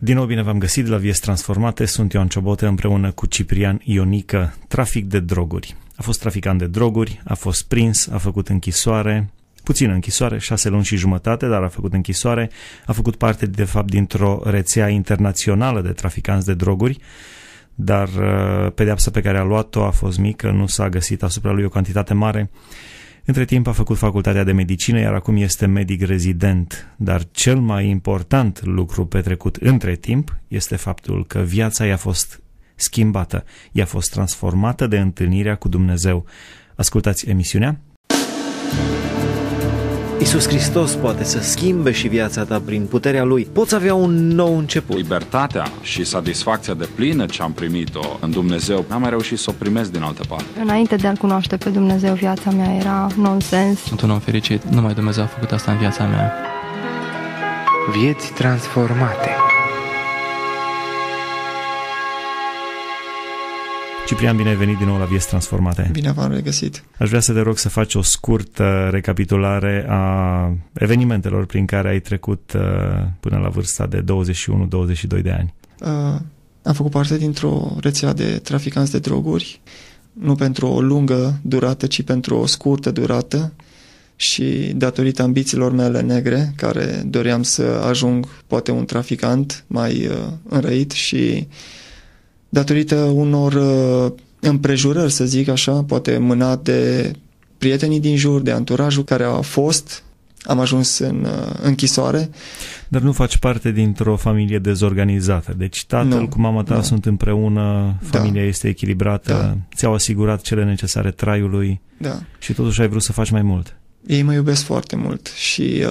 Din nou bine v-am găsit la Vieți Transformate, sunt Ioan Ciobotă împreună cu Ciprian Ionică. Trafic de droguri. A fost traficant de droguri, a fost prins, a făcut închisoare, puțină închisoare, 6 luni și jumătate, dar a făcut închisoare, a făcut parte de fapt dintr-o rețea internațională de traficanți de droguri, dar pedeapsa pe care a luat-o a fost mică, nu s-a găsit asupra lui o cantitate mare. Între timp a făcut facultatea de medicină, iar acum este medic rezident. Dar cel mai important lucru petrecut între timp este faptul că viața i-a fost schimbată, i-a fost transformată de întâlnirea cu Dumnezeu. Ascultați emisiunea. Iisus Hristos poate să schimbe și viața ta prin puterea Lui. Poți avea un nou început. Libertatea și satisfacția deplină ce am primit-o în Dumnezeu, n-am mai reușit să o primesc din altă parte. Înainte de a-L cunoaște pe Dumnezeu, viața mea era nonsens. Sunt un om fericit. Numai Dumnezeu a făcut asta în viața mea. Vieți transformate. Ciprian, bine ai venit din nou la Vieți Transformate. Bine v-am regăsit. Aș vrea să te rog să faci o scurtă recapitulare a evenimentelor prin care ai trecut până la vârsta de 21-22 de ani. Am făcut parte dintr-o rețea de traficanți de droguri, nu pentru o lungă durată, ci pentru o scurtă durată și datorită ambițiilor mele negre, care doream să ajung poate un traficant mai înrăit și datorită unor împrejurări, să zic așa, poate mânat de prietenii din jur, de anturajul care a fost, am ajuns în închisoare. Dar nu faci parte dintr-o familie dezorganizată. Deci tatăl cu mama ta sunt împreună, familia este echilibrată, ți-au asigurat cele necesare traiului și totuși ai vrut să faci mai mult. Ei mă iubesc foarte mult și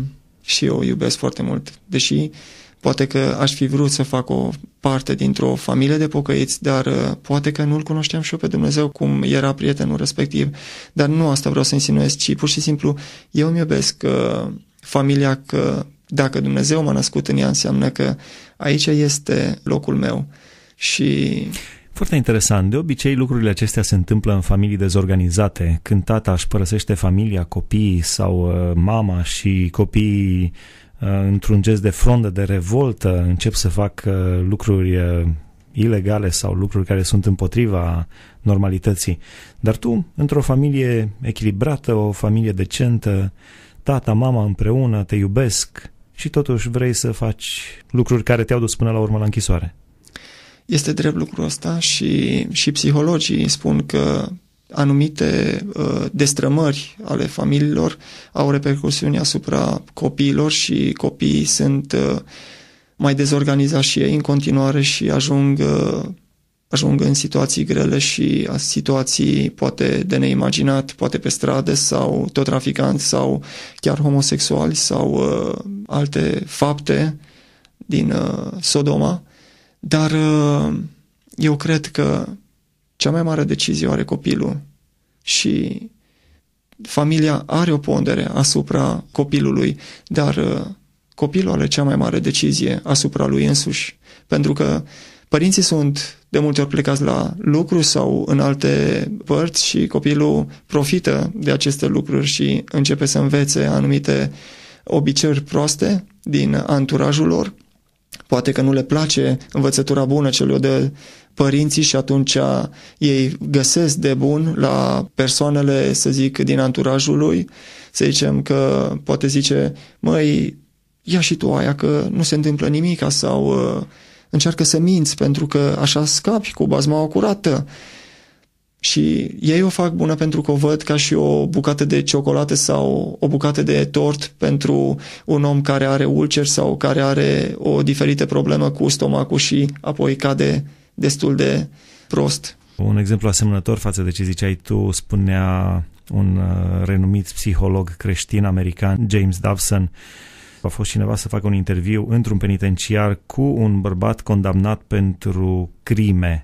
eu iubesc foarte mult, deși poate că aș fi vrut să fac o parte dintr-o familie de pocăiți, dar poate că nu-L cunoșteam și eu pe Dumnezeu cum era prietenul respectiv. Dar nu asta vreau să insinuez, ci pur și simplu eu îmi iubesc familia, că dacă Dumnezeu m-a născut în ea, înseamnă că aici este locul meu. Și foarte interesant. De obicei lucrurile acestea se întâmplă în familii dezorganizate, când tata își părăsește familia, copiii sau mama și copiii într-un gest de frondă, de revoltă, încep să fac lucruri ilegale sau lucruri care sunt împotriva normalității. Dar tu, într-o familie echilibrată, o familie decentă, tata, mama împreună, te iubesc și totuși vrei să faci lucruri care te-au dus până la urmă la închisoare. Este drept lucrul ăsta și psihologii spun că anumite destrămări ale familiilor au repercusiuni asupra copiilor și copiii sunt mai dezorganizați și ei în continuare și ajung în situații grele și situații poate de neimaginat, poate pe stradă sau tot traficanți sau chiar homosexuali sau alte fapte din Sodoma. Dar eu cred că cea mai mare decizie o are copilul și familia are o pondere asupra copilului, dar copilul are cea mai mare decizie asupra lui însuși, pentru că părinții sunt de multe ori plecați la lucru sau în alte părți și copilul profită de aceste lucruri și începe să învețe anumite obiceiuri proaste din anturajul lor. Poate că nu le place învățătura bună ce le dă părinții și atunci ei găsesc de bun la persoanele, să zic, din anturajul lui. Să zicem că poate zice, măi, ia și tu aia că nu se întâmplă nimica sau încearcă să minți pentru că așa scapi cu bazmaua curată. Și ei o fac bună pentru că o văd ca și o bucată de ciocolată sau o bucată de tort pentru un om care are ulceri sau care are o diferită problemă cu stomacul și apoi cade destul de prost. Un exemplu asemănător față de ce ziceai tu spunea un renumit psiholog creștin american, James Dobson. A fost cineva să facă un interviu într-un penitenciar cu un bărbat condamnat pentru crime.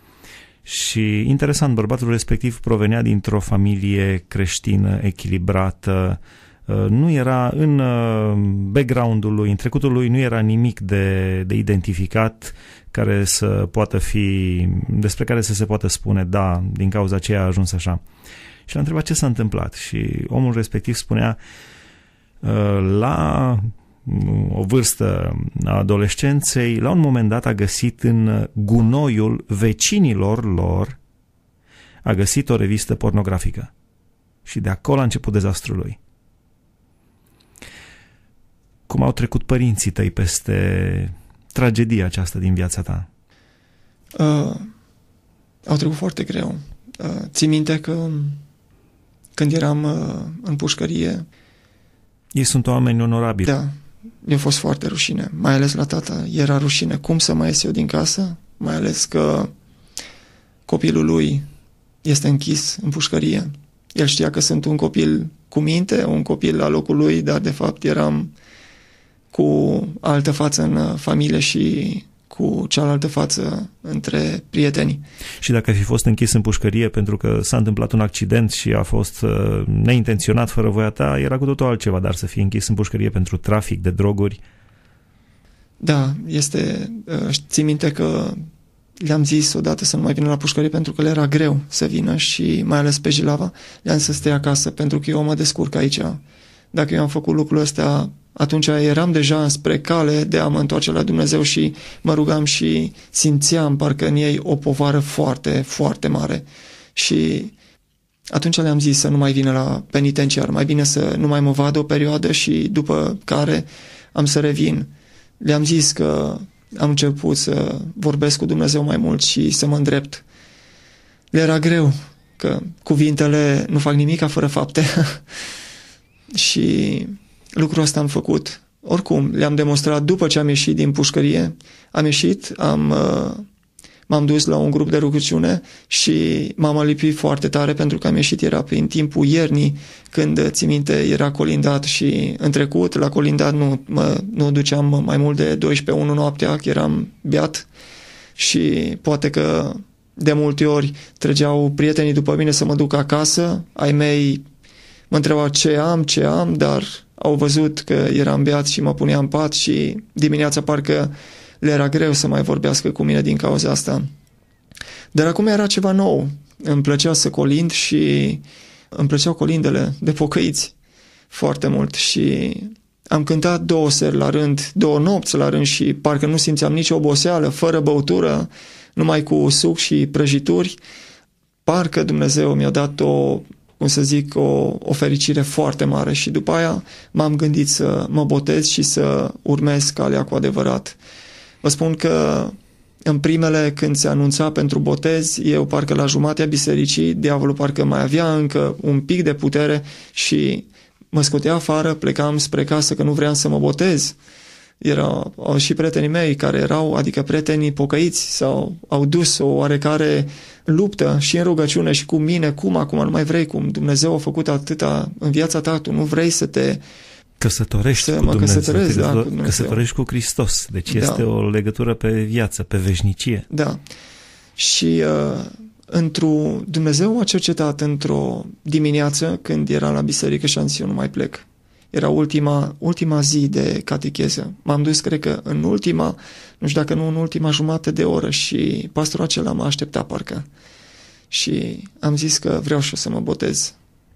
Și interesant, bărbatul respectiv provenea dintr-o familie creștină, echilibrată, nu era în background-ul lui, în trecutul lui nu era nimic de identificat care să poată fi, despre care să se poată spune, da, din cauza aceea a ajuns așa. Și l-a întrebat ce s-a întâmplat și omul respectiv spunea, la o vârstă a adolescenței, la un moment dat a găsit în gunoiul vecinilor lor, a găsit o revistă pornografică. Și de acolo a început dezastrul lui. Cum au trecut părinții tăi peste tragedia aceasta din viața ta? Au trecut foarte greu. Țin minte că când eram în pușcărie... Ei sunt oameni onorabili. Da, mi-a fost foarte rușine. Mai ales la tata era rușine. Cum să mai ies eu din casă? Mai ales că copilul lui este închis în pușcărie. El știa că sunt un copil cu minte, un copil la locul lui, dar de fapt eram cu altă față în familie și cu cealaltă față între prieteni. Și dacă ai fi fost închis în pușcărie pentru că s-a întâmplat un accident și a fost neintenționat fără voia ta, era cu totul altceva, dar să fii închis în pușcărie pentru trafic de droguri... Da, este... Țin minte că le-am zis odată să nu mai vină la pușcărie pentru că le era greu să vină și mai ales pe Jilava. Le-am zis să stea acasă pentru că eu mă descurc aici. Dacă eu am făcut lucrul ăsta, atunci eram deja spre cale de a mă întoarce la Dumnezeu și mă rugam și simțeam parcă în ei o povară foarte, foarte mare. Și atunci le-am zis să nu mai vină la penitenciar, mai bine să nu mai mă vadă o perioadă și după care am să revin. Le-am zis că am început să vorbesc cu Dumnezeu mai mult și să mă îndrept. Le era greu, că cuvintele nu fac nimic fără fapte. Și lucrul ăsta am făcut. Oricum, le-am demonstrat după ce am ieșit din pușcărie. Am ieșit, m-am dus la un grup de rugăciune și m-am alipit foarte tare pentru că am ieșit, era prin timpul iernii, când, țin minte, era colindat și în trecut, la colindat nu duceam mai mult de 12-1 noaptea, că eram beat și poate că de multe ori trăgeau prietenii după mine să mă duc acasă, ai mei mă întrebau ce am, dar au văzut că eram beat și mă puneam în pat și dimineața parcă le era greu să mai vorbească cu mine din cauza asta. Dar acum era ceva nou. Îmi plăcea să colind și îmi plăceau colindele de pocăiți foarte mult și am cântat 2 seri la rând, 2 nopți la rând și parcă nu simțeam nicio oboseală, fără băutură, numai cu suc și prăjituri. Parcă Dumnezeu mi-a dat o fericire foarte mare și după aia m-am gândit să mă botez și să urmez calea cu adevărat. Vă spun că în primele, când se anunța pentru botez, eu parcă la jumatea bisericii, diavolul parcă mai avea încă un pic de putere și mă scotea afară, plecam spre casă că nu vreau să mă botez. Erau și prietenii mei care erau, adică prietenii pocăiți, sau au dus o oarecare luptă și în rugăciune și cu mine, cum acum nu mai vrei, cum Dumnezeu a făcut atâta în viața ta, tu nu vrei să te căsătorești cu Dumnezeu, căsătorești cu Hristos. Deci este o legătură pe viață, pe veșnicie. Da. Și Dumnezeu m-a cercetat într-o dimineață când eram la biserică și am zis eu nu mai plec. Era ultima zi de catecheză. M-am dus, cred că nu știu dacă nu în ultima jumătate de oră și pastorul acela m-a așteptat parcă. Și am zis că vreau și eu să mă botez.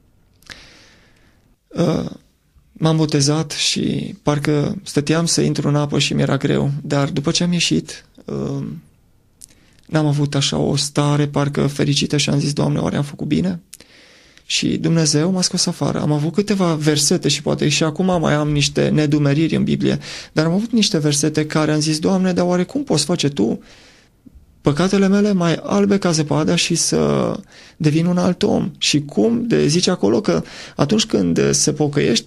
M-am botezat și parcă stăteam să intru în apă și mi-era greu, dar după ce am ieșit n-am avut așa o stare parcă fericită și am zis, Doamne, oare am făcut bine? Și Dumnezeu m-a scos afară. Am avut câteva versete și poate și acum mai am niște nedumeriri în Biblie, dar am avut niște versete care am zis, Doamne, dar oare cum poți face Tu păcatele mele mai albe ca zăpada și să devin un alt om? Și cum? Zice acolo că atunci când se pocăiește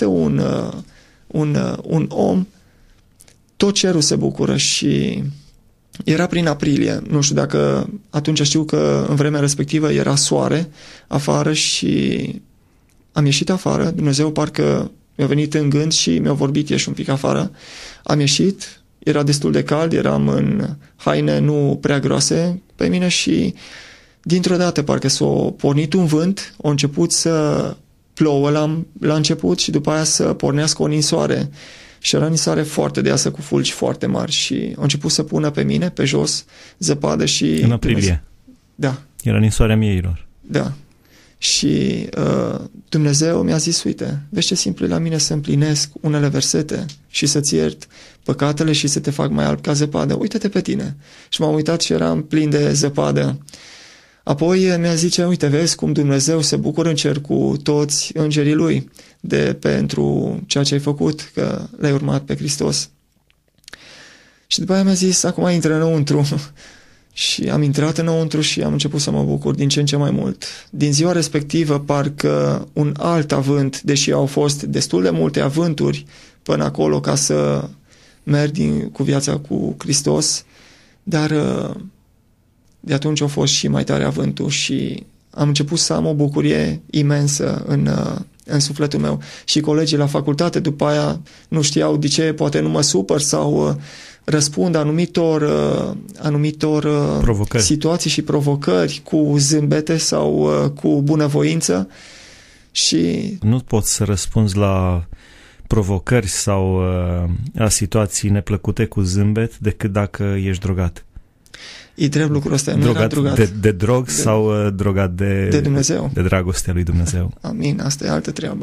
un om, tot cerul se bucură și era prin aprilie, nu știu dacă atunci știu că în vremea respectivă era soare afară și am ieșit afară, Dumnezeu parcă mi-a venit în gând și mi-a vorbit, ieși un pic afară, am ieșit, era destul de cald, eram în haine nu prea groase pe mine și dintr-o dată parcă s-a pornit un vânt, a început să plouă la început și după aia să pornească o ninsoare. Și era ninsoare foarte deasă cu fulgi foarte mari și a început să pună pe mine, pe jos, zăpadă și... În aprilie. Da. Era ninsoarea mieilor. Da. Și Dumnezeu mi-a zis, uite, vezi ce simplu e la mine să împlinesc unele versete și să-ți iert păcatele și să te fac mai alb ca zăpadă. Uite-te pe tine. Și m-am uitat și eram plin de zăpadă. Apoi mi-a zice, uite, vezi cum Dumnezeu se bucură în cer cu toți îngerii Lui pentru ceea ce ai făcut, că l-ai urmat pe Hristos. Și după aia mi-a zis, acum intră înăuntru. Și am intrat înăuntru și am început să mă bucur din ce în ce mai mult. Din ziua respectivă, parcă un alt avânt, deși au fost destul de multe avânturi până acolo ca să merg cu viața cu Hristos, dar de atunci a fost și mai tare avântul și am început să am o bucurie imensă în sufletul meu. Și colegii la facultate după aia nu știau de ce, poate nu mă supăr sau răspund anumitor situații și provocări cu zâmbete sau cu bunăvoință. Și nu poți să răspunzi la provocări sau la situații neplăcute cu zâmbet decât dacă ești drogat. E drept lucrul ăsta. Drogat de drog sau drogat de Dumnezeu. De dragostea lui Dumnezeu. Amin, asta e altă treabă.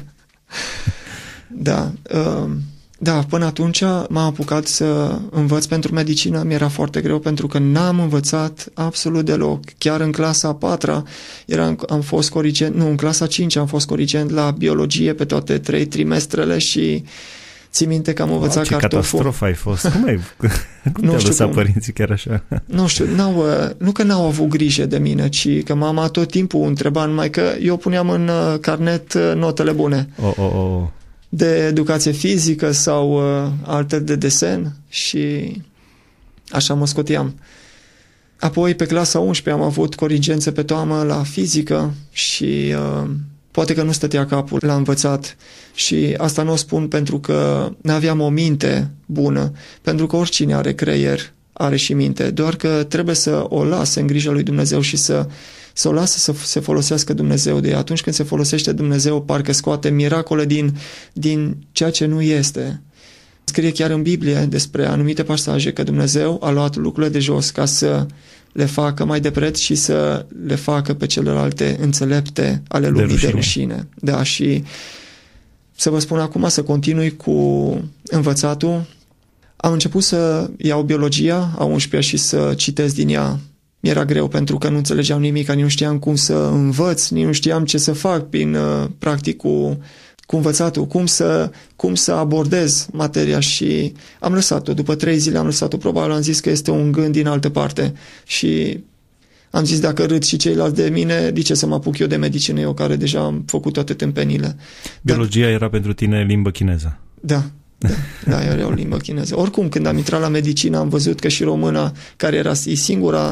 Da. Da, până atunci m-am apucat să învăț pentru medicină. Mi-era foarte greu pentru că n-am învățat absolut deloc. Chiar în clasa a 4-a am fost corigent, nu, în clasa a 5-a am fost corigent la biologie pe toate 3 trimestrele și ții minte că am învățat ce cartoful. Catastrofă ai fost. Cum te-au lăsat părinții chiar așa? Nu știu, nu că n-au avut grijă de mine, ci că mama tot timpul întreba numai că eu puneam în carnet notele bune. De educație fizică sau alte de desen și așa mă scoteam. Apoi pe clasa 11 am avut corigențe pe toamă la fizică și poate că nu stătea capul la învățat și asta nu o spun pentru că n-aveam o minte bună, pentru că oricine are creier are și minte, doar că trebuie să o lase în grija lui Dumnezeu și să o lasă să se folosească Dumnezeu de ea. Atunci când se folosește Dumnezeu, parcă scoate miracole din ceea ce nu este. Scrie chiar în Biblie despre anumite pasaje că Dumnezeu a luat lucrurile de jos ca să le facă mai de preț și să le facă pe celelalte înțelepte ale lumii de rușine. Da, și să vă spun acum să continui cu învățatul. Am început să iau biologia a 11-a și să citesc din ea. Mi-era greu pentru că nu înțelegeam nimic, nici nu știam cum să învăț, nici nu știam ce să fac prin practic cu învățatul, cum să abordez materia și am lăsat-o. După 3 zile am lăsat-o, probabil am zis că este un gând din altă parte și am zis dacă râd și ceilalți de mine, de ce să mă apuc eu de medicină, eu care deja am făcut toate tâmpenile. Biologia era pentru tine limbă chineză. Da, era o limbă chineză. Oricum, când am intrat la medicină, am văzut că și româna, care era singura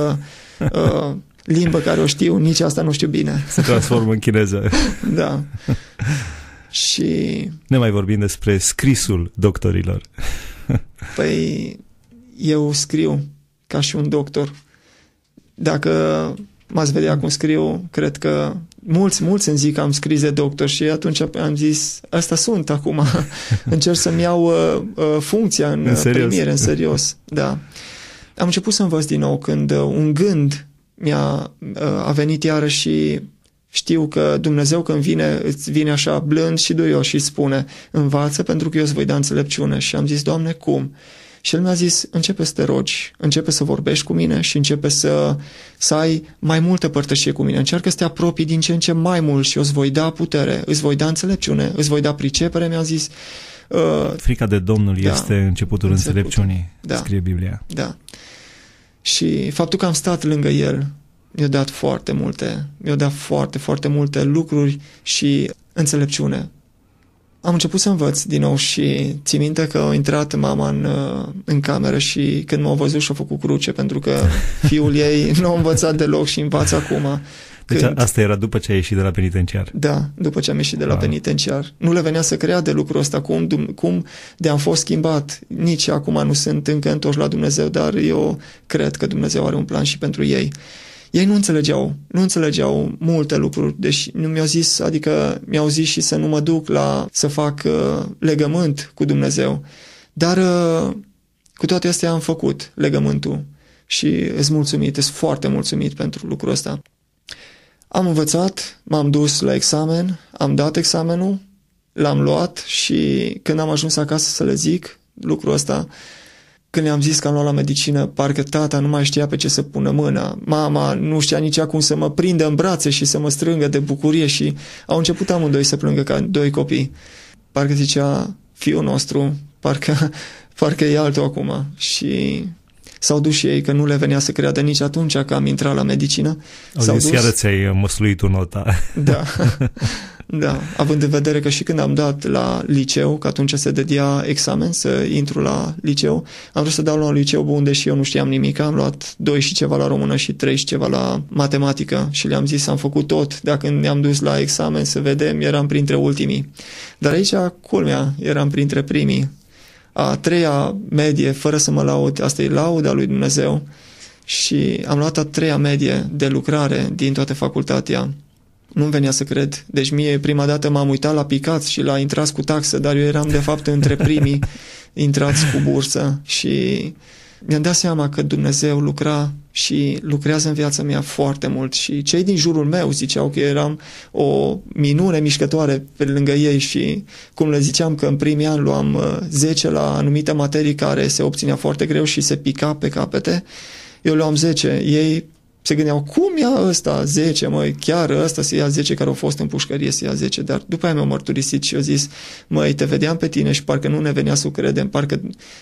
limbă care o știu, nici asta nu știu bine. Se transformă în chineză. Da. Și... Ne mai vorbim despre scrisul doctorilor. Păi, eu scriu ca și un doctor. Dacă m-ați vedea cum scriu, cred că mulți îmi zic că am scris de doctor și atunci am zis, asta sunt acum. Încerc să-mi iau funcția în primire, în serios. Da. Am început să învăț din nou când un gând a venit iarăși și știu că Dumnezeu când îți vine așa blând și duios și spune, învață pentru că eu îți voi da înțelepciune. Și am zis, Doamne, cum? Și El mi-a zis, începe să te rogi, începe să vorbești cu mine și începe să ai mai multă părtășie cu mine. Încearcă să te apropii din ce în ce mai mult și eu îți voi da putere, îți voi da înțelepciune, îți voi da pricepere, mi-a zis. Frica de Domnul este începutul înțelepciunii, scrie Biblia. Da. Și faptul că am stat lângă El mi-a dat foarte foarte multe lucruri și înțelepciune. Am început să învăț din nou și ții minte că a intrat mama în cameră și când m-a văzut și-a făcut cruce pentru că fiul ei nu a învățat deloc și învață acum. Deci asta era după ce ai ieșit de la penitenciar. Da, după ce am ieșit de la penitenciar. Nu le venea să creadă lucrul ăsta, cum de am fost schimbat. Nici acum nu sunt încă întorși la Dumnezeu, dar eu cred că Dumnezeu are un plan și pentru ei. Ei nu înțelegeau multe lucruri, deși nu mi-au zis, adică mi-au zis și să nu mă duc să fac legământ cu Dumnezeu. Dar cu toate astea am făcut legământul și sunt foarte mulțumit pentru lucrul ăsta. Am învățat, m-am dus la examen, am dat examenul, l-am luat și când am ajuns acasă să le zic lucrul ăsta, când i-am zis că am luat la medicină, parcă tata nu mai știa pe ce să pună mâna. Mama nu știa nici cum să mă prindă în brațe și să mă strângă de bucurie și au început amândoi să plângă ca doi copii. Parcă zicea, fiul nostru, parcă e altul acum. Și s-au dus și ei, că nu le venea să creadă nici atunci că am intrat la medicină. Au zis, iară ți-ai măsluit un nota. Da. Da, având în vedere că și când am dat la liceu, că atunci se dădea examen să intru la liceu, am vrut să dau la un liceu bun, deși eu nu știam nimic, am luat 2 și ceva la română și 3 și ceva la matematică și le-am zis, am făcut tot, dacă ne-am dus la examen să vedem, eram printre ultimii. Dar aici, culmea, eram printre primii. A 3-a medie, fără să mă laud, asta e lauda lui Dumnezeu, și am luat a 3-a medie de lucrare din toată facultatea. Nu-mi venea să cred. Deci mie prima dată m-am uitat la picați și la intrați cu taxă, dar eu eram de fapt între primii intrați cu bursă și mi-am dat seama că Dumnezeu lucra și lucrează în viața mea foarte mult și cei din jurul meu ziceau că eram o minune mișcătoare pe lângă ei și cum le ziceam că în primii ani luam 10 la anumite materii care se obținea foarte greu și se pica pe capete, eu luam 10, ei se gândeau, cum ia ăsta 10, măi, chiar ăsta să ia 10 care au fost în pușcărie să ia 10, dar după aia mi-au mărturisit și eu zis, măi, te vedeam pe tine și parcă nu ne venea să credem, parcă,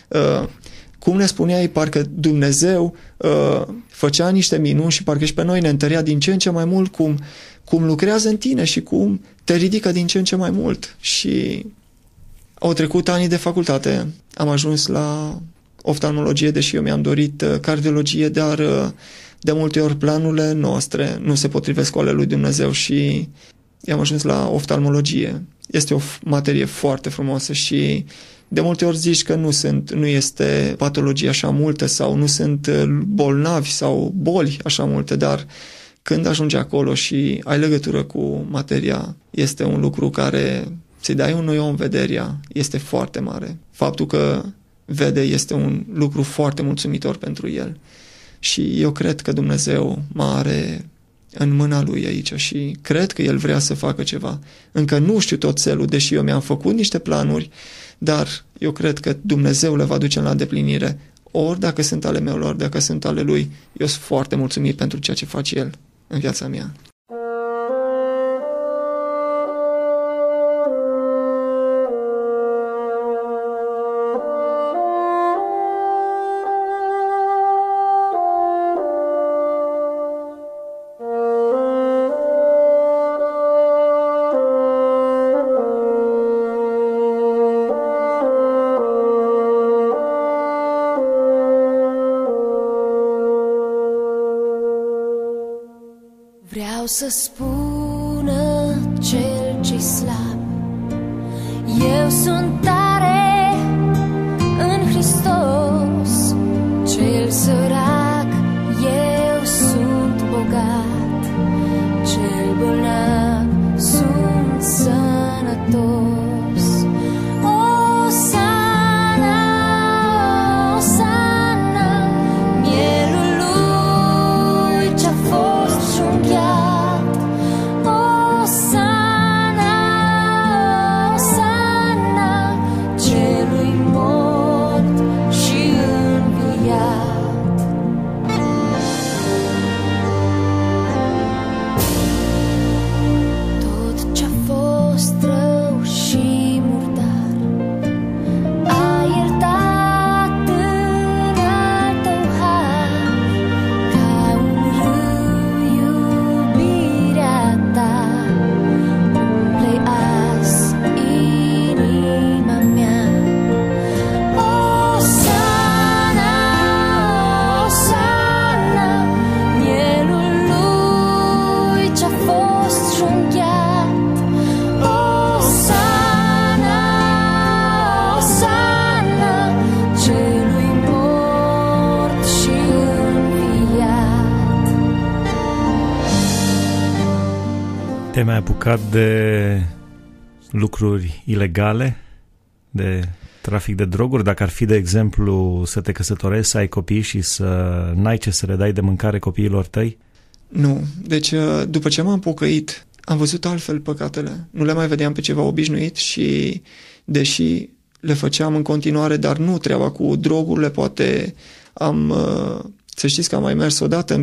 cum ne spuneai, parcă Dumnezeu făcea niște minuni și parcă și pe noi ne întărea din ce în ce mai mult cum lucrează în tine și cum te ridică din ce în ce mai mult. Și au trecut ani de facultate, am ajuns la oftalmologie, deși eu mi-am dorit cardiologie, dar de multe ori planurile noastre nu se potrivesc cu ale lui Dumnezeu și am ajuns la oftalmologie. Este o materie foarte frumoasă și de multe ori zici că nu este patologie așa multă sau nu sunt bolnavi sau boli așa multe, dar când ajungi acolo și ai legătură cu materia, este un lucru care să-i dai unui om vederea, este foarte mare. Faptul că vede este un lucru foarte mulțumitor pentru el. Și eu cred că Dumnezeu mă are în mâna Lui aici și cred că El vrea să facă ceva. Încă nu știu tot țelul, deși eu mi-am făcut niște planuri, dar eu cred că Dumnezeu le va duce la îndeplinire. Ori dacă sunt ale mele, ori dacă sunt ale Lui, eu sunt foarte mulțumit pentru ceea ce face El în viața mea. Vreau să spună cel ce-i slab, eu sunt tare în Hristos, cel sărac, eu sunt bogat, cel bolnav, sunt sănătos. Osana, Osana, mielul lui ce-a fost junghiat. Osana, Osana, celui mort și înviat. Tot ce-a fost rău și murdar a iertat în al tău har, ca un râu iubirea ta umple azi inima mea. Osana, Osana, mielul lui ce-a fost junghiat. Osana, Osana, celui mort și înviat. Te-ai mai apucat de lucruri ilegale, de trafic de droguri? Dacă ar fi, de exemplu, să te căsătorești, să ai copii și să n-ai ce să le dai de mâncare copiilor tăi? Nu. Deci, după ce m-am pocăit, am văzut altfel păcatele. Nu le mai vedeam pe ceva obișnuit și, deși le făceam în continuare, dar nu treaba cu drogurile, poate să știți că am mai mers odată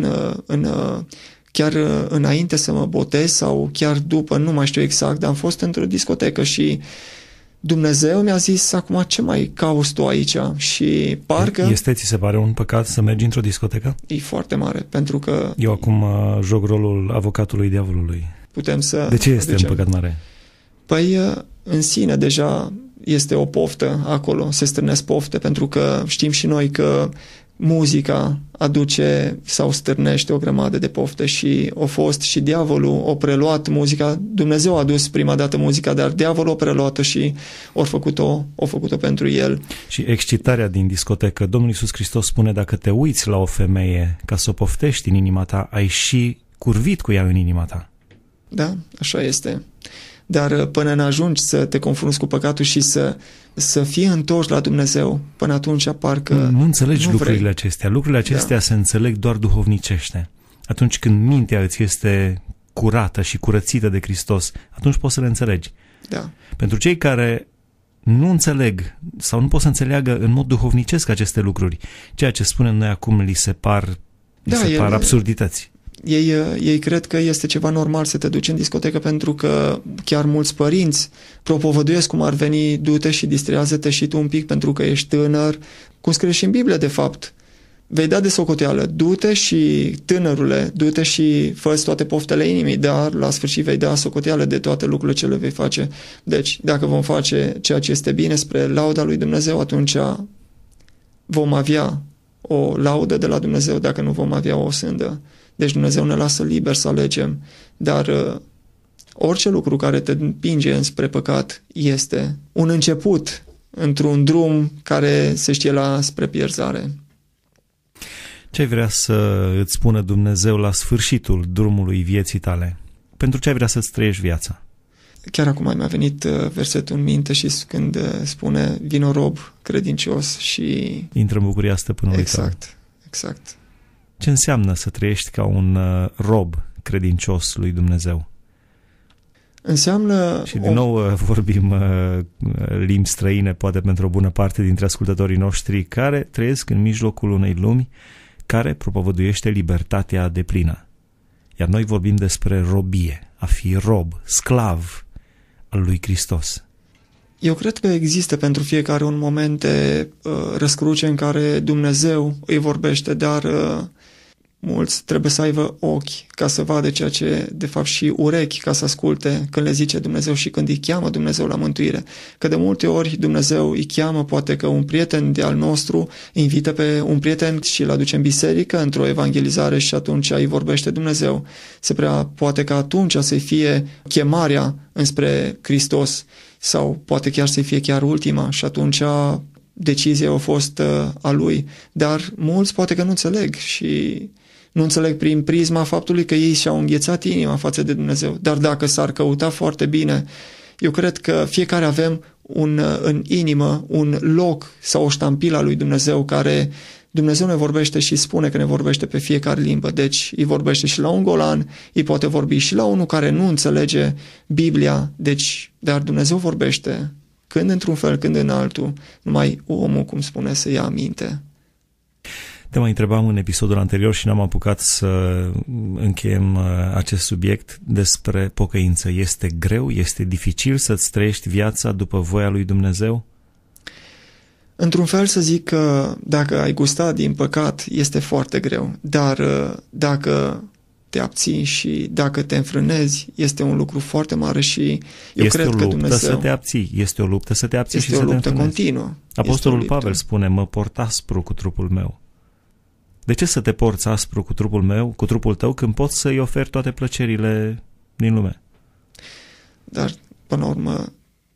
chiar înainte să mă botez sau chiar după, nu mai știu exact, dar am fost într-o discotecă și Dumnezeu mi-a zis, acum ce mai cauți tu aici? Și parcă... Ți se pare un păcat să mergi într-o discotecă? E foarte mare, pentru că... Eu acum joc rolul avocatului diavolului. Putem să... De ce este un păcat mare? Păi, în sine deja este o poftă acolo, se strânesc pofte, pentru că știm și noi că muzica aduce sau stârnește o grămadă de pofte și a fost și diavolul a preluat muzica. Dumnezeu a adus prima dată muzica, dar diavolul a preluat-o și a făcut-o pentru el. Și excitarea din discotecă. Domnul Iisus Hristos spune, dacă te uiți la o femeie ca să o poftești în inima ta, ai și curvit cu ea în inima ta. Da, așa este. Dar până n-ajungi să te confrunți cu păcatul și să fii întors la Dumnezeu, până atunci parcă nu înțelegi lucrurile acestea. Lucrurile acestea se înțeleg doar duhovnicește. Atunci când mintea îți este curată și curățită de Hristos, atunci poți să le înțelegi. Da. Pentru cei care nu înțeleg sau nu pot să înțeleagă în mod duhovnicesc aceste lucruri, ceea ce spunem noi acum li se par absurdități. Ei cred că este ceva normal să te duci în discotecă, pentru că chiar mulți părinți propovăduiesc cum ar veni, du-te și distrează-te și tu un pic pentru că ești tânăr. Cum scrie și în Biblie, de fapt, vei da de socoteală, du-te și tânărule, du-te și fă-ți toate poftele inimii, dar la sfârșit vei da socoteală de toate lucrurile ce le vei face. Deci, dacă vom face ceea ce este bine spre lauda lui Dumnezeu, atunci vom avea o laudă de la Dumnezeu, dacă nu vom avea o sândă. Deci Dumnezeu ne lasă liber să alegem, dar orice lucru care te împinge înspre păcat este un început într-un drum care se știe spre pierzare. Ce ai vrea să îți spună Dumnezeu la sfârșitul drumului vieții tale? Pentru ce ai vrea să-ți trăiești viața? Chiar acum mi-a venit versetul în minte și când spune, vino rob credincios și... intră în bucuria stăpânului tău. Exact. Ce înseamnă să trăiești ca un rob credincios lui Dumnezeu? Înseamnă... Și din nou vorbim limbi străine, poate pentru o bună parte dintre ascultătorii noștri, care trăiesc în mijlocul unei lumi care propovăduiește libertatea deplină. Iar noi vorbim despre robie, a fi rob, sclav al lui Hristos. Eu cred că există pentru fiecare un moment de răscruce în care Dumnezeu îi vorbește, dar mulți trebuie să aibă ochi ca să vadă ceea ce, de fapt, și urechi ca să asculte când le zice Dumnezeu și când îi cheamă Dumnezeu la mântuire. Că de multe ori Dumnezeu îi cheamă, poate că un prieten de al nostru invită pe un prieten și îl aduce în biserică într-o evangelizare și atunci îi vorbește Dumnezeu. Se prea poate că atunci să-i fie chemarea înspre Hristos sau poate chiar să-i fie chiar ultima și atunci decizia a fost a lui. Dar mulți poate că nu înțeleg și nu înțeleg prin prisma faptului că ei și-au înghețat inima față de Dumnezeu. Dar dacă s-ar căuta foarte bine, eu cred că fiecare avem în inimă un loc sau o ștampilă a lui Dumnezeu care Dumnezeu ne vorbește și spune că ne vorbește pe fiecare limbă. Deci îi vorbește și la un golan, îi poate vorbi și la unul care nu înțelege Biblia. Deci, dar Dumnezeu vorbește când într-un fel, când în altul, numai omul, cum spune, să ia aminte. Te mai întrebam în episodul anterior și n-am apucat să încheiem acest subiect despre pocăință. Este greu, este dificil să-ți trăiești viața după voia lui Dumnezeu? Într-un fel să zic că dacă ai gustat din păcat, este foarte greu, dar dacă te abții și dacă te înfrânezi, este un lucru foarte mare și eu cred că Dumnezeu... Este o luptă să te abții, este o luptă să te abții și să te înfrânezi. Este o luptă continuă. Apostolul Pavel spune, mă port aspru cu trupul meu. De ce să te porți aspru cu trupul meu, cu trupul tău, când poți să-i oferi toate plăcerile din lume? Dar, până la urmă,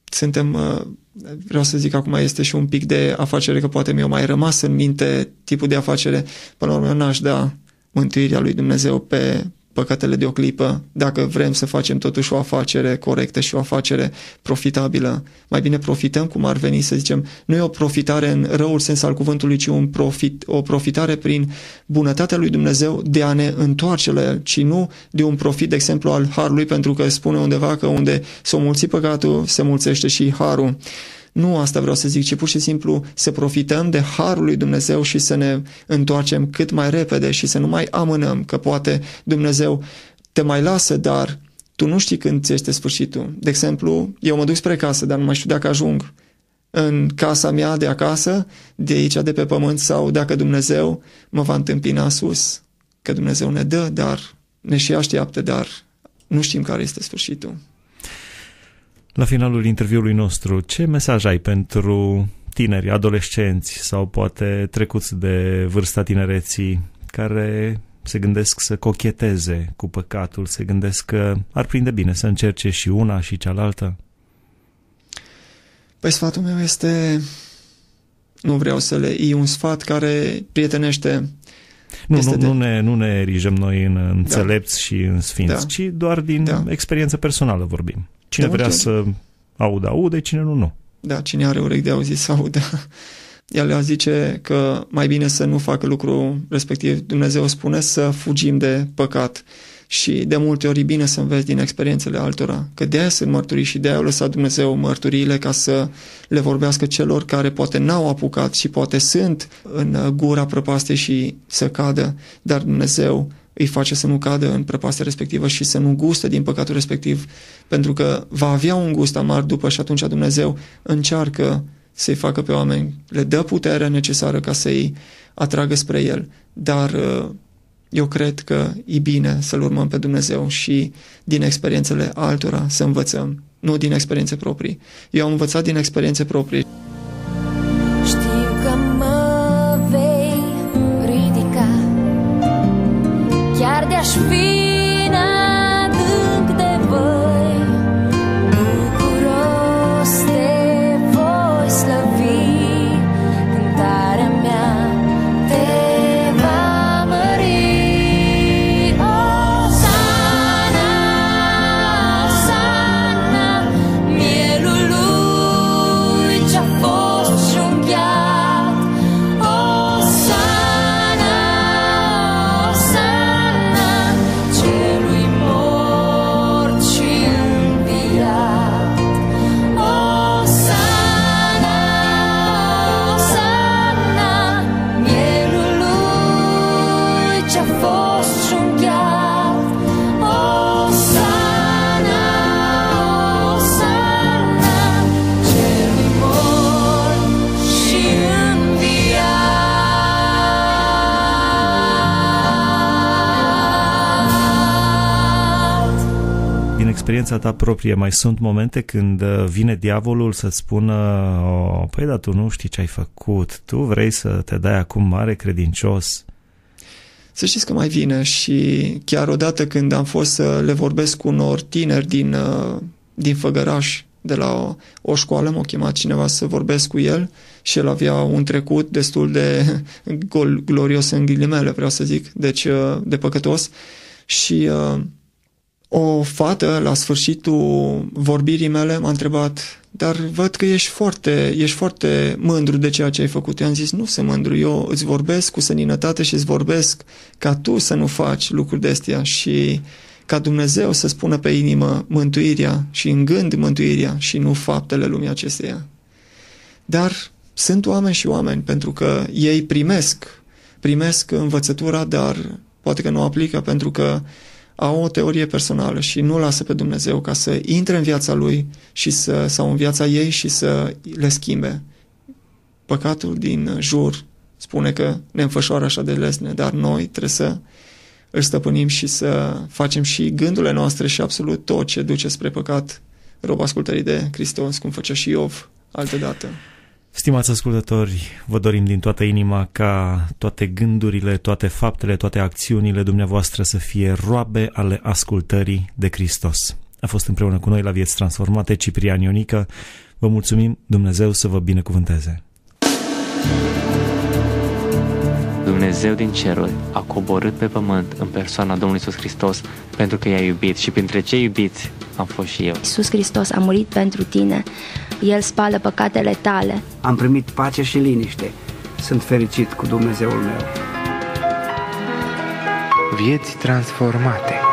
vreau să zic acum, este și un pic de afacere, că poate mi-a mai rămas în minte tipul de afacere. Până la urmă, eu n-aș da mântuirea lui Dumnezeu pe păcatele de o clipă, dacă vrem să facem totuși o afacere corectă și o afacere profitabilă. Mai bine profităm, cum ar veni să zicem, nu e o profitare în răul sens al cuvântului, ci o profitare prin bunătatea lui Dumnezeu de a ne întoarce la El, ci nu de un profit, de exemplu, al harului, pentru că spune undeva că unde s-o mulți păcatul, se mulțește și harul. Nu asta vreau să zic, ci pur și simplu să profităm de harul lui Dumnezeu și să ne întoarcem cât mai repede și să nu mai amânăm, că poate Dumnezeu te mai lasă, dar tu nu știi când ți este sfârșitul. De exemplu, eu mă duc spre casă, dar nu mai știu dacă ajung în casa mea de acasă, de aici, de pe pământ, sau dacă Dumnezeu mă va întâmpina sus. Că Dumnezeu ne dă, dar ne și așteaptă, dar nu știm care este sfârșitul. La finalul interviului nostru, ce mesaj ai pentru tineri, adolescenți sau poate trecuți de vârsta tinereții care se gândesc să cocheteze cu păcatul, se gândesc că ar prinde bine să încerce și una și cealaltă? Păi sfatul meu este, nu vreau să le iei un sfat care prietenește. Nu ne erijăm noi în înțelepți și în sfinți, ci doar din experiență personală vorbim. Cine vrea să audă, aude, cine nu. Da, cine are urechi de auzit să audă. El a zice că mai bine să nu facă lucru respectiv. Dumnezeu spune să fugim de păcat. Și de multe ori e bine să înveți din experiențele altora, că de-aia sunt mărturii și de-aia a lăsat Dumnezeu mărturiile ca să le vorbească celor care poate n-au apucat și poate sunt în gura prăpastei și să cadă, dar Dumnezeu îi face să nu cadă în prăpastea respectivă și să nu guste din păcatul respectiv, pentru că va avea un gust amar după și atunci Dumnezeu încearcă să-i facă pe oameni, le dă puterea necesară ca să-i atragă spre El, dar eu cred că e bine să-L urmăm pe Dumnezeu și din experiențele altora să învățăm, nu din experiențe proprii. Eu am învățat din experiențe proprii. Știu că mă vei ridica, chiar de-aș fi în adânc de văi, bucuros te voi slăvi, cântarea mea te va mări. Osana, Osana, mielul lui ce-a fost junghiat. Osana, Osana, celui mort și înviat. Osana, Osana, mielul lui ce-a fost junghiat. Osana, Osana, celui mort și înviat. Din experiența ta proprie, mai sunt momente când vine diavolul să-ți spună păi, dar tu nu știi ce ai făcut, tu vrei să te dai acum mare credincios? Să știți că mai vine și chiar odată când am fost să le vorbesc cu unor tineri din Făgăraș, de la o școală, m-a chemat cineva să vorbesc cu el și el avea un trecut destul de glorios în ghilimele, vreau să zic, deci de păcătos și o fată la sfârșitul vorbirii mele m-a întrebat, dar văd că ești foarte mândru de ceea ce ai făcut. Eu am zis, nu sunt mândru, eu îți vorbesc cu seninătate și îți vorbesc ca tu să nu faci lucruri de astea și ca Dumnezeu să spună pe inimă mântuirea și în gând mântuirea și nu faptele lumii acesteia. Dar sunt oameni și oameni, pentru că ei primesc învățătura, dar poate că nu o aplică pentru că au o teorie personală și nu lasă pe Dumnezeu ca să intre în viața lui și sau în viața ei și să le schimbe. Păcatul din jur spune că ne înfășoară așa de lesne, dar noi trebuie să îl stăpânim și să facem și gândurile noastre și absolut tot ce duce spre păcat, rob ascultării de Hristos, cum făcea și Iov altădată. Stimați ascultători, vă dorim din toată inima ca toate gândurile, toate faptele, toate acțiunile dumneavoastră să fie roabe ale ascultării de Hristos. A fost împreună cu noi la Vieți Transformate Ciprian Ionică. Vă mulțumim, Dumnezeu să vă binecuvânteze. Dumnezeu din ceruri a coborât pe pământ în persoana Domnului Iisus Hristos pentru că i-a iubit și printre cei iubiți am fost și eu. Iisus Hristos a murit pentru tine, El spală păcatele tale. Am primit pace și liniște, sunt fericit cu Dumnezeul meu. Vieți transformate.